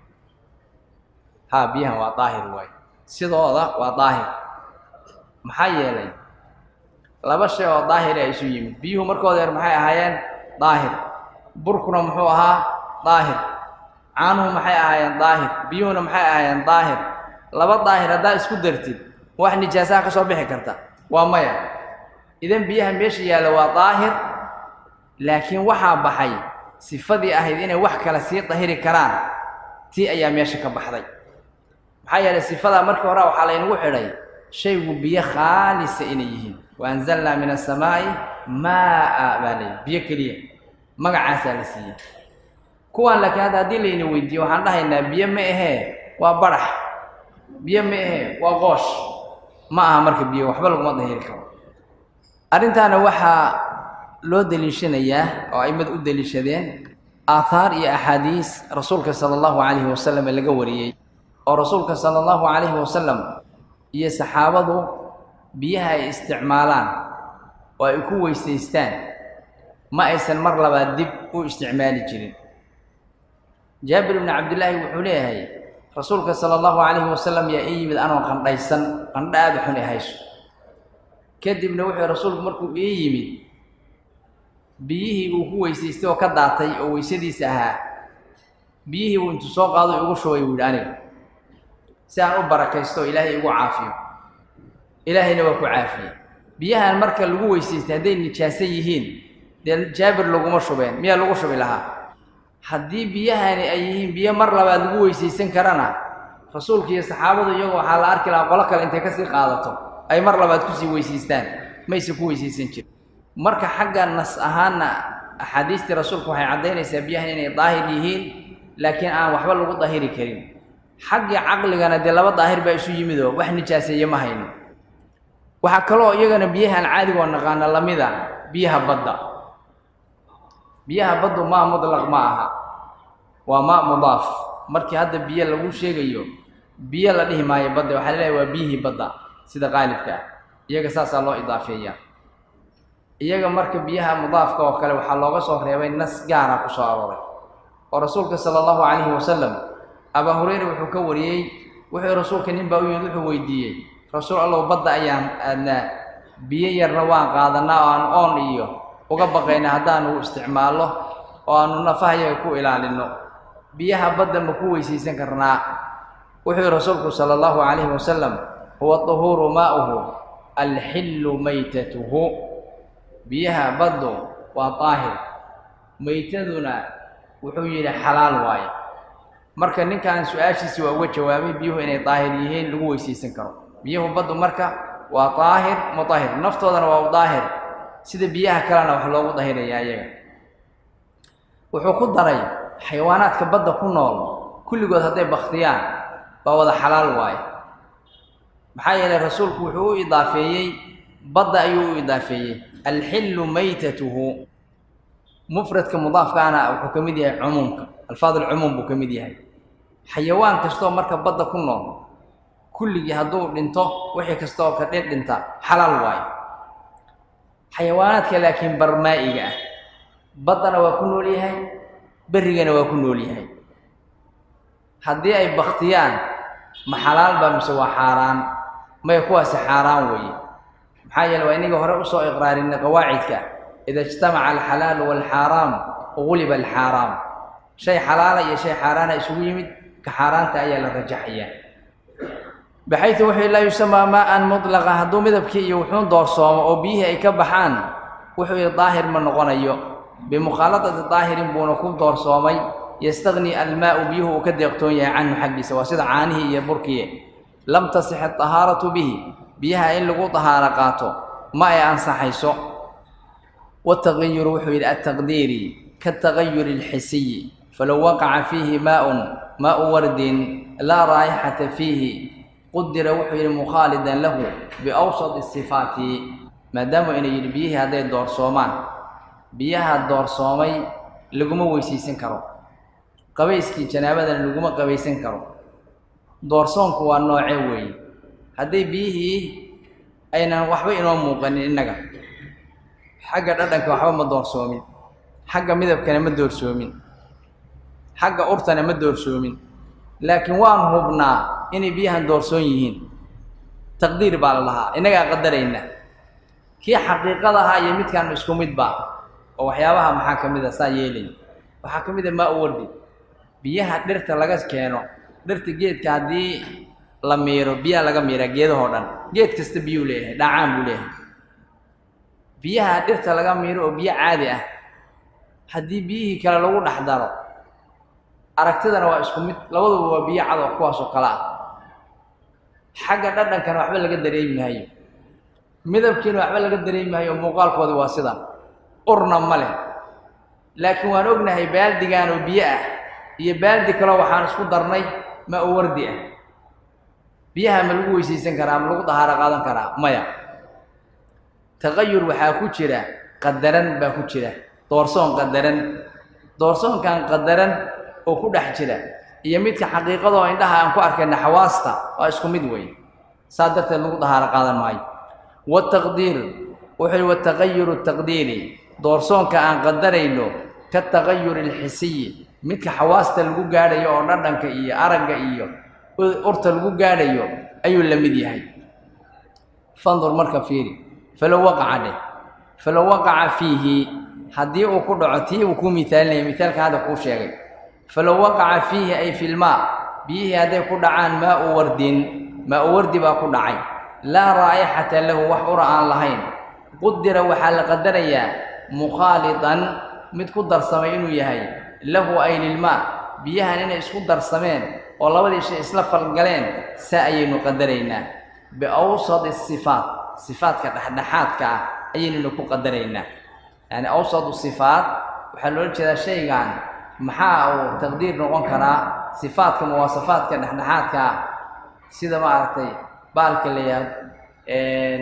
ها بيها وطاهر واي سيدوضا وطاهر محايا لي لا بشي وطاهر يسو يمد بيهو مركو دير محايا هايان ظاهر بركنا محوها ظاهر عانو محايا هايان ظاهر بيهونا محايا هايان ظاهر لابا ظاهر هذا اسكو درتid واحد نجاسة كسو بيحي كرتا ومايا إذن بيها ميشي يالا وطاهر لكن وحا بحي صفدي أهيد إنه وحكا لسي طهيري كران تي أيام ميشي كبحضي محايا لصفدا مركو راو حالين وحري شيء بيه خالص إنيهين وأنزلنا من السماء ماء بالي بيه كليه مقعاسا لسيه كوان لك هذا دي اللي نويدي وحانده إنه بيه مئه وبرح بيه مئه وغوش معها مركب بيه وحبالك ما ظهيري كران أرنتانا وحا لو دليشنيا أو أيمد أو دليشدين آثار يا أحاديث رسولك صلى الله عليه وسلم اللي قوريي أو رسولك صلى الله عليه وسلم يا صحابته بيها استعمالان ويكون ويستيستان ما يسن مر لبا دب واستعمال جرين جابر بن عبد الله وحليه رسولك صلى الله عليه وسلم يا أيمد أنا قنديسن قنداد حنيهايش كدبنا وحي رسولك مركو إيمد biyihii uu ku weysaystay oo ka daatay oo weysadiisa ahaa biyihii uu intuu soo qaaday ugu shubay wuu aniga si aan u barakaysto ilaahay ugu caafiyo ilaahayna waa ku caafiye biyahan marka lagu weysaystay haday nijaaso yihiin dee jaabir laguma shubeen miya lagu shubi lahaa haddii biyahani ay yihiin biyo mar labaad lagu weysaysan karana rasuulka iyo saxaabadu iyagoo waxaa la arki lahaa qolo kale intay kasii qaadato ay mar labaad kusii weysaystaan mayse ku weysaysan jirin marka xagga nas ahaana axaadiistii rasuulku waxay cadaynaysaa biyahan inay daahir yihiin laakiin aan waxba lagu daahiri karin xagga caqligana dee laba daahir baa isu yimid oo wax nijaaseeye ma hayno waxaa kaloo iyagana biyahan caadiga oo naqaana lamida biyaha badda biyaha baddu maa mudlaq ma aha waa maa mudaaf markii hadda biyo lagu sheegayo biyo la dhihi maayo badda waxaa la leeyahay waa biyihii badda sida qaalibka ah iyaga saasaa loo idaafeeyaa iyaga marka biyaha mudaafka oo kale waxa looga soo reebay nas gaar ah ku soo arooray oo rasuulka sallallahu alayhi wasallam Abu Hurayra wuxuu ka wariyay wuxuu rasuulka nin baa u yimid wuxuu weydiiyay rasuul Allah badda ayaan aadna biyo yarna waan qaadanaa oo aan oon iyo uga baqayna haddaan u isticmaalo oo aanu nafahayaga ku ilaalino biyaha badda ma ku weysaysan karnaa wuxuu rasuulku sallallahu alayhi wasallam huwa tahuru ma'uhu al-hillu maytatuhu biyaha baddu waa daahir maytaduna wuxuu yiri xalaal waaye marka ninkan su'aashiisa waa uga jawaabay biyuhu inay daahir yihiin lagu weysaysan karo biyuhu baddu marka waa daahir mutahhir naftoodana waa daahir sida biyaha kalena wax loogu daahirayaa iyaga wuxuu ku daray xayawaanaadka badda ku nool kulligood hadday bakhtiyaan baa wada xalaal waaye maxaa yeelay rasuulku wuxuu u idaafeeyey badda ayuu u idaafeeyey الحل ميتته مفرد كمضاف كان أو كمديه عمومك الفاظ العموم بكمديه حيوان كستو مركب بدأ كله كل جهدو لنتو وحي كستو كتير لنتا حلال واي حيوانات لكن برمائية بدنا وكنوا ليها برينا وكنوا ليها هدي أي بختيان ما حلال بمسوا حرام ما يكون حرام وي محايا لو إنك هرب صو إقرار إن قواعدك إذا اجتمع الحلال والحرام غلب الحرام شيء حلال يا شيء حرام يسوي من كحرام تأيل الرجحية بحيث وحي لا يسمى ماء مطلقا هدو مذبكي يوحون دور صوم أو بيه يكبحان وحي الظاهر من غنيو بمخالطة الظاهر بونكم دور صومي يستغني الماء بيه وكد يقتون عنه حق سواسد عانه يبركيه لم تصح الطهارة به بيها إن لغو طهارقاته ما ينصحيسو والتغير وحيد التقديري كالتغير الحسي فلو وقع فيه ماء ماء ورد لا رائحة فيه قدر وحيد مخالدا له بأوسط الصفات ما دام إن يربيه هذا الدور صومان بيها الدور صومي لقمة ويسيسن كرو قبيسكي جنابة لقمة قبيسن كرو دور صوم كوا نوعي هذي بيه أين وحبي إنه موقن إنك حاجة ردك وحبي ما دور صومين حاجة مذهب كان ما دور صومين حاجة أرتنا ما دور صومين لكن وان هبنا إني بيها دور صومين تقدير بالله إنك قدرينا كي حقيقة هاي يميت كان مش كوميد با وحيابها محاكم إذا سايلين محاكم إذا ما أوردي بيها درت لجس كانوا درت جيت كادي لميرو بيها لجا ميرا جيد هودن جيت كستبيو له دعام له بيها درت لجا ميرو بيها عادي أه حدي بيه كلا لو نحضره أركتنا وإيش كوميد لو هو بيها عضو قواس وقلاء حاجة ردنا كانوا أحمل لجا دريم هاي مذهب كانوا أحمل لجا دريم هاي ومقال قوي واسطة أرنا مله لكن ونقنا هي بالدي كانوا بيئة هي بالدي كلا وحان سكون درني ما أورديه بيها ملقوا يسيسن كرام ملقوا طهارة قادم كرام مايا تغير وحاكو جرا قدرن باكو جرا دورسون قدرن دورسون كان قدرن وكو دخ جرا يميت حقيقة عندها أنكو أركن حواستا وأشكو مدوي صادرت ملقوا طهارة قادم ماي والتقدير وحلو التغير التقديري دورسون كان قدرينو كالتغير الحسي مثل حواسته لغو غادايو او ددنك iyo araga iyo urta lagu gaadhayo ayuu la mid yahay fandur marka fiiri falaw waqa'a falaw waqa'a fihi hadii uu ku dhaco tii uu ku mithaalay mithaalka hada ku sheegay falaw waqa'a fihi ay fil ma bihi haday ku dhacaan ma uu wardin ma uu wardi ba ku dhacay la raa'ihata lahu wax uraan lahayn qadara waxa la qadaraya mukhalidan mid ku darsamay inuu yahay lahu ay lil ma biyahan inay isku darsameen oo labadii shay isla falgaleen saayaynu qadarayna bi awsad as-sifat sifatka dhaxdhaxaadka ayaynu ku qadarayna yani awsad as-sifat waxa loo jeedaa shaygan maxaa uu taqdiir noqon karaa sifatka muwasafaadka dhaxdhaxaadka sida ma aragtay baalka leeyahay een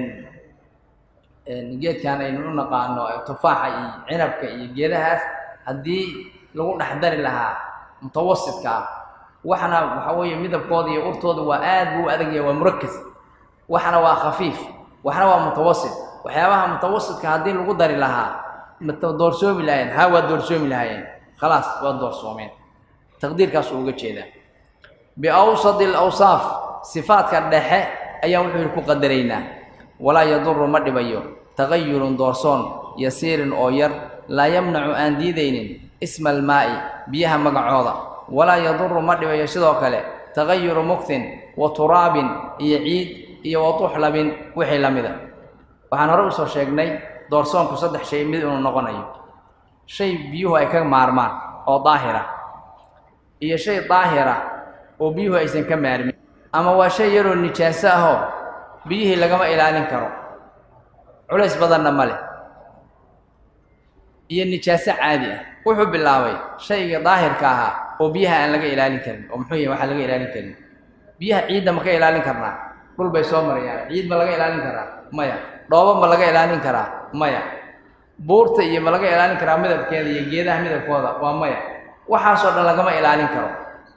een geedkan aynu naqaano tufaaxa iyo cinabka iyo geedahaas hadii lagu dhaxdari lahaa mutawassidka waxana waxa weeye midabkooda iyo urtooda waa aad buu adag yahay waa murakkis waxana waa khafiif waxana waa mutawassit waxyaabaha mutawassidka hadii lagu dari lahaa doorsoomi lahayn ha waa doorsoomi lahayn خلاص waa doorsoomeen taqdiirkaas uga jeeda bi awsad al awsaf sifaadka dhexe ayaa wuxuu ku qadareynaa wala yadur ma dhibayo tagayurun doorsoon yasiirin oo yar la yamnacu aan diidaynin isma al maa'i biyaha magacooda wala yadur ma dhibayo sidoo kale tagayuru mukthin wa turabin iyo ciid iyo watuhlabin wixii lamida waxaan hore u soo sheegnay doorsoonku saddex shay mid inuu noqonayo shay biyuhu ay ka maarmaan oo daahira iyo shay daahira oo biyuhu aysan ka maarmin ama waa shay yar oo nijaaso ah oo biyihii lagama ilaalin karo culays badanna ma leh iyo nijaaso caadi ah wuxuu bilaabay shayga daahirka ahaa oo biyaha aan laga ilaalin karin oo muxuu yahay waxa laga ilaalin karin biyaha ciidda ma ka ilaalin karnaa dhul bay soo marayaan ciid ma laga ilaalin karaa maya dhoobo ma laga ilaalin karaa maya buurta iyo ma laga ilaalin karaa midabkeeda iyo geedaha midabkooda waa maya waxaasoo dhan lagama ilaalin karo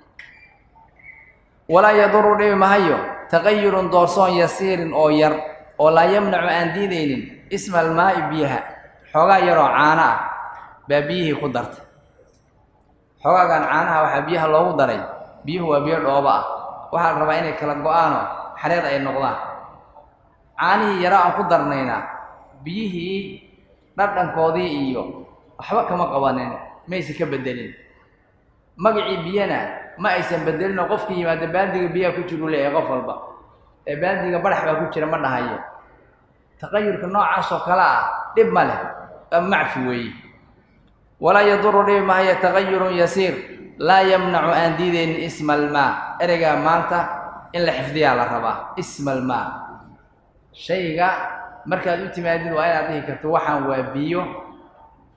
walaa yaduru dhibi mahayo tagayurun doorsoon yasiirin oo yar oo laa yamnacu aan diidaynin isma almaa'i biyaha xoogaa yaroo caana ah baa biyihii ku dartay xoogaagan caanaha waxaa biyaha loogu daray biyuhu waa biyo dhooba ah waxaa la rabaa inay kala go-aanoo xareed ay noqdaan caanihii yaraa aan ku darnaynaa biyihii dhadhankoodii iyo waxba kama qabanin maysan ka bedelin magacii biyana ma aysan bedelin oo qofkii yimaada baaldiga biyaha ku jiru leeyahay qof walba ee baaldiga barax baa ku jira ma dhahayo taqayurka noocaas oo kale ah dhib ma leh macfi weeye walaa yaduru dhibi mahaya tagayurun yasiir laa yamnacu aan diidaynin isma almaa ereygaa maanta in la xifdiyaa la rabaa isma almaa shayga markaad u timaadid waa inaad dhihi karto waxaan waa biyo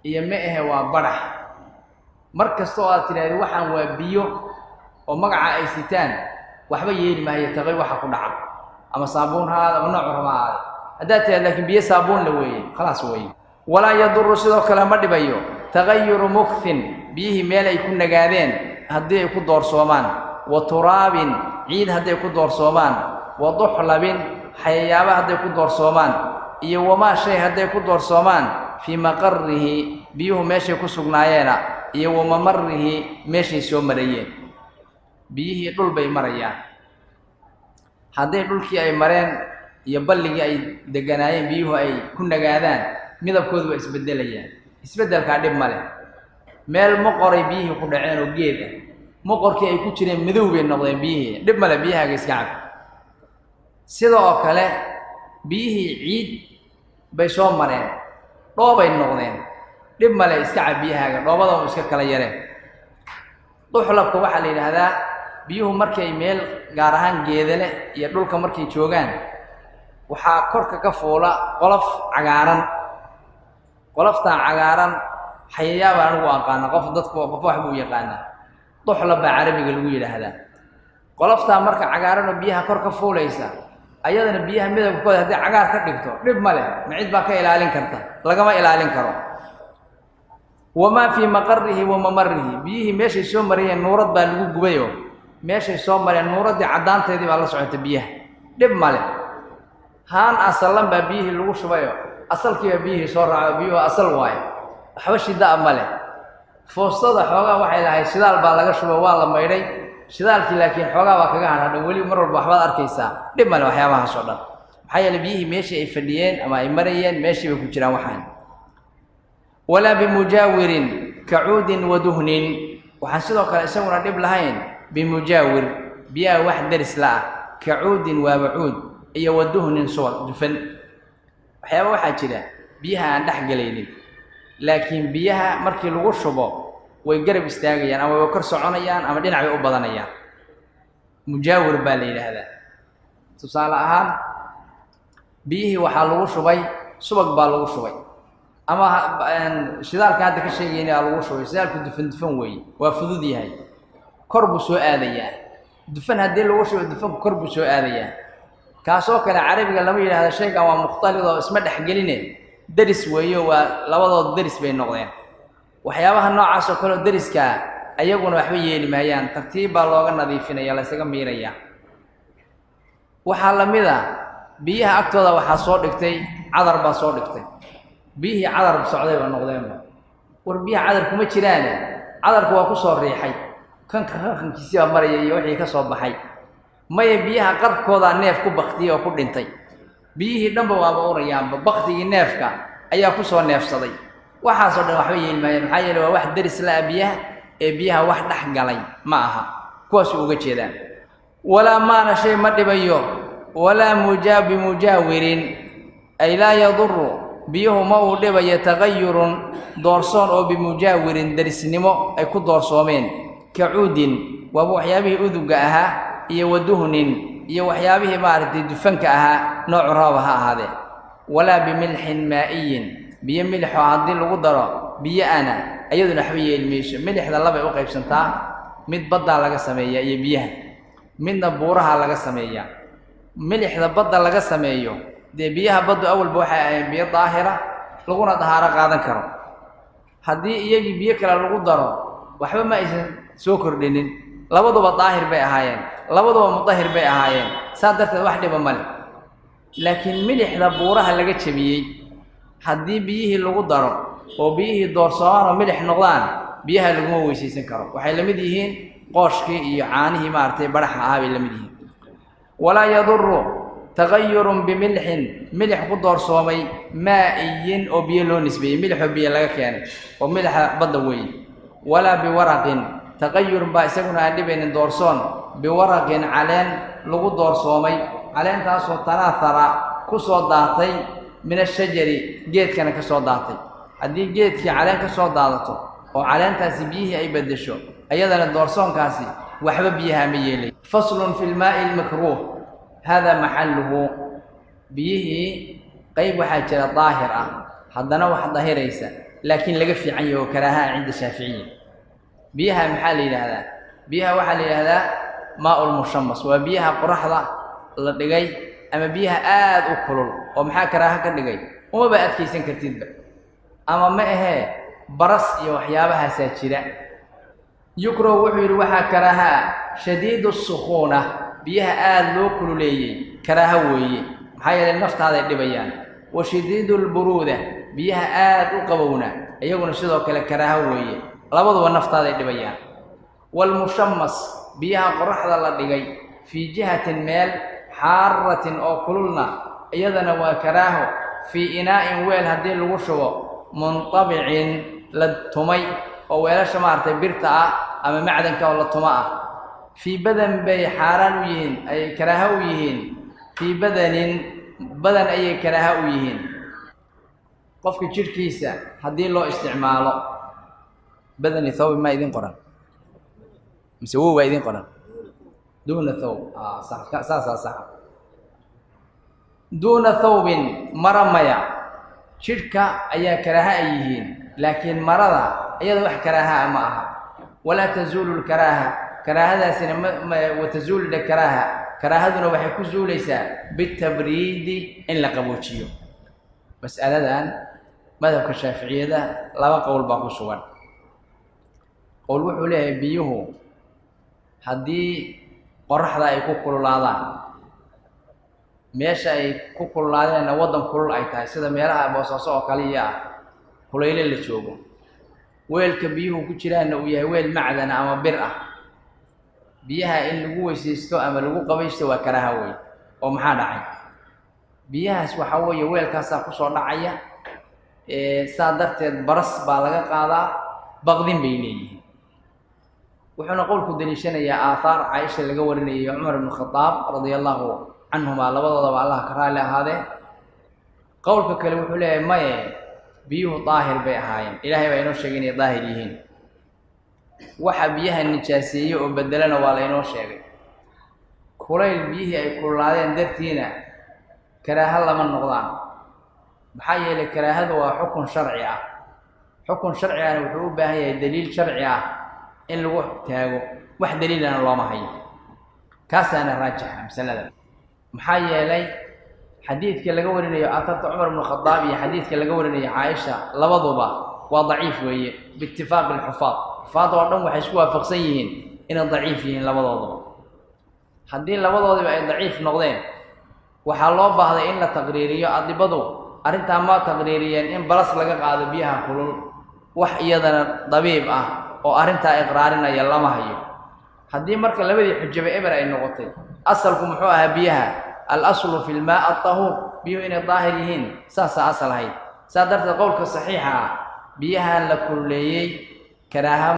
iyo ma ahe waa barax markastoo aad tiraahdo waxaan waa biyo oo magaca ay sitaan waxba yeeli maayo tagay waxa ku dhaca ama saabuun haada ama nooc ramaad hadaa tiraahdo laakiin biyo saabuun la weeyay khalaas weeyay wala yadurru sidoo kale ma dhibayo tagayuru mukthin bihi meel ay ku nagaadeen haddii ay ku doorsoomaan wa turaabin ciid haddii ay ku doorsoomaan wa duhlabin xayaaba haddii ay ku doorsoomaan iyo wama shay haddii ay ku doorsoomaan fi maqarrihi biyuhu meeshay ku sugnaayeena iyo wama marrihi meeshay soo marayeen biyihii dhul bay marayaan haddii dhulkii ay mareen iyo balligii ay deganaayeen biyuhu ay ku nagaadaan midabkoodu waa isbedelayaan isbedelkaa dhib ma leh meel moqoray biyihii ku dhaceen oo geed ah moqorkii ay ku jireen madow bay noqdeen biyihii dhib male biyahaaga iska cab sidoo kale biyihii ciid bay soo mareen dhoobay noqdeen dhib male iska cab biyahaaga dhoobadoo iska kala yareen duxlabka waxaa la yidhaahdaa biyuhu markay meel gaar ahaan geedale iyo dhulka markay joogaan waxaa korka ka fuula qolof cagaaran qoloftaan cagaaran xayaaba anigu aqaana qof dadku qof wax buu yaqaanaa duxlab baa carabiga lagu yidhaahdaa qoloftaan marka cagaaran oo biyaha kor ka fuulaysa ayadana biyaha midabkooda haddii cagaar ka dhigto dhib ma leh macid baa ka ilaalin karta lagama ilaalin karo wamaa fii maqarrihi wa mamarrihi biyihii meeshay soo marayeen nuurad baa lagu gubayo meeshay soo mareen nuuraddii caddaanteedii baa la socota biyaha dhib ma leh haan asalan baa biyihii lagu shubayo asalkii baa biyihii soo raaco biyuhu asal waayo waxba shidaa ma leh foostada xoogaa waxay lahayd shidaal baa laga shubo waa la maydhay shidaalkii laakiin xoogaa waa kaga hadhadhan weli mar walba waxbaad arkaysaa dhib male waxyaabahaas oo dhan maxaa yeelay biyihii meeshii ay fadhiyeen ama ay marayeen meeshii bay ku jiraan waxaan walaa bimujaawirin kacuudin wa duhnin waxaan sidoo kale isaguna dhib lahayn bimujaawir biyaha wax daris la ah kacuudin waa bacuud iyo wa duhnin suwar dufan waxyaaba waxaa jira biyaha aan dhex galaynin laakiin biyaha markii lagu shubo way garab istaagayaan ama way kor soconayaan ama dhinac bay u badanayaan mujaawir baa la yidhaahdaa tusaale ahaan biyihii waxaa lagu shubay subag baa lagu shubay ama shidaalka hadda ka sheegayna aa lagu shubay shidaalku dufan dufan weeye waa fudud yahay kor buu soo aadayaa dufan haddii lagu shubo dufanku kor buu soo aadayaa kaasoo kale carabiga lama yidhaahda shaygan waa mukhtalid oo isma dhexgeline deris weeyo waa labadood deris bay noqdeen waxyaabaha noocaas oo kale oo deriskaa ayaguna waxba yeeli maayaan tartiib baa looga nadiifinaya la isaga miirayaa waxaa la mid a biyaha agtooda waxaa soo dhigtay cadar baa soo dhigtay biyihii cadar socday baa noqdeenba war biyaha cadar kuma jiraane cadarku waa ku soo riixay kanka raqankiisii baa maraya iyo wixii ka soo baxay maya biyaha qarkoodaa neef ku baktiyey oo ku dhintay biyihii dhanba waaba urayaanba baktigii neefka ayaa ku soo neefsaday waxaasoo dhan waxba yeeli maayeen maxaa yeele waa wax deris la-a biyaha ee biyaha wax dhex galay ma aha kuwaasuu uga jeedaan walaa maana shay ma dhibayo walaa mujaa bimujaawirin ay laa yaduru biyuhu ma uu dhibayo tagayurun doorsoon oo bimujaawirin derisnimo ay ku doorsoomeen kacuudin waaba waxyaabihii uduga ahaa iyo waduhnin iyo waxyaabihii maaragtay dufanka ahaa noocu raba ha ahaadee walaa bimilxin maa'iyin biyo milixoo haddii lagu daro biyo ana ayaduna waxba yeeli mayso milixda labay u qaybsantaa mid baddaa laga sameeyaa iyo biyaha midna buuraha laga sameeyaa milixda badda laga sameeyo dee biyaha baddu awalba waxay ahayn biyo daahira laguna dahaaro qaadan karo haddii iyagii biyo kale lagu daro waxba ma aysan soo kordhinin labaduba daahir bay ahaayeen labaduba mudahir bay ahaayeen saa darteed wax dhiba male laakiin milixda buuraha laga jabiyey haddii biyihii lagu daro oo biyihii doorsoomaan oo milix noqdaan biyaha laguma weysaysan karo waxay la mid yihiin qooshkii iyo caanihii maaragtay baraxa ahaa bay la mid yihiin walaa yaduru tagayurun bimilxin milix ku doorsoomay maa'iyin oo biyo loo nisbeeyey milixoo biyo laga keenay oo milixa badda weeye walaa biwaraqin tagayurun baa isaguna aan dhibaynin doorsoon biwaraqin caleen lagu doorsoomay caleentaasoo tanaahara ku soo daatay min ashajari geedkana ka soo daatay haddii geedkii caleen ka soo daadato oo caleentaasi biyihii ay beddesho ayadana doorsoonkaasi waxba biyaha ma yeelay faslun fi lmaa'i lmakruuh hada maxalluhu biyihii qayb waxaa jira daahir ah haddana wax dahiraysa لكن لقى في عيه وكراهة عند الشافعيين بيها محل هذا بيها وحل هذا ماء المشمس وبيها قرحضة لدقي أما بيها آد وكلل ومحا كراهة كدقي وما بقت كيسن كتير أما ما هي برص يوحيابها ساتشرة يكره وحير وحا كراهة شديد السخونة بيها آد لو كلولي كراهة وي محايا للنفط هذا البيان وشديد البرودة بيها آد وقبونا أيقون شدوك لكراهة وي لابد النفط هذا البيان والمشمس بيها قرحة لدقي في جهة المال حارة أو كلنا أيضا وكراه في إناء ويل هدي الوشو منطبع للتمي أو ويل شمارت برتا أما معدن كولا التماء في بدن بي حارانويين أي كراهويين في بدن بدن أي كراهويين قفك تشركيسة هدي له استعماله بدن ثوب ما يدين قرن مسووه ويدين قرن دون ثوب آه صح صح صح صح دون ثوب مرميا شركة أي كراهة أيهين لكن مرضى أيضا وح كراهة معها ولا تزول الكراهة كراهة سنة وتزول الكراهة كراهة وحي كزول ليس بالتبريد إن لقبوتشيو مسألة الآن ماذا كالشافعية ده لا قول باقو سوان قول وحو له بيوه هدي قرحدا ay ku kululaadaan meesha ay ku kululaadeen wadan kulul ay tahay sida meelaha boosaaso oo kaliya ah kuleyle la joogo weelka biyuhu ku jiraan uu yahay weel macdan ama bir ah biyaha in lagu weysaysto ama lagu qabaysto waa karaaha weey oo maxaa dhacay biyahaas waxa weeye weelkaas ku soo dhacaya ee saadarteed baras baa laga qaadaa baqdin bay leeyihiin وحنا قولكم دليشنا يا آثار عائشة اللي قولني عمر بن الخطاب رضي الله عنهما لبضض الله كرال هذا قولك كلمة حليه ما بيوه طاهر بيهاين إلهي بينو شيئين ظاهريين وحبيها النجاسية وبدلنا والينو شيئين كليل بيه أي كل هذين درتينا كراهة الله من نغضان بحاجة لكراهة هو حكم شرعي حكم شرعي وحبوبة هي دليل شرعي إن لو تاجو واحد دليل أنا الله ما هي كاس أنا راجع مسألة محايا لي حديث كلا قولني أثرت عمر بن الخطاب حديث كلا قولني عائشة لوضبا وضعيف وهي باتفاق الحفاظ حفاظ ورنهم وحشكوها فقسيين إن ضعيفين لوضبا حدين لوضبا بقى ضعيف نقدين وحلو بعض إن لا تقريرية أضبطوا أرنت ما تقريريا إن برس لقى قاعد بيها كلون وحيدا طبيب أه oo arinta iqraarinaya lama hayo hadii marka labadii xujaba eber ay noqotay asalku muxuu ahaa biyaha al aslu fil maa at tahur biyo inay daahir yihiin saasa asal hay sadarta qowlka saxiixa biyaha la kulleeyay karaaha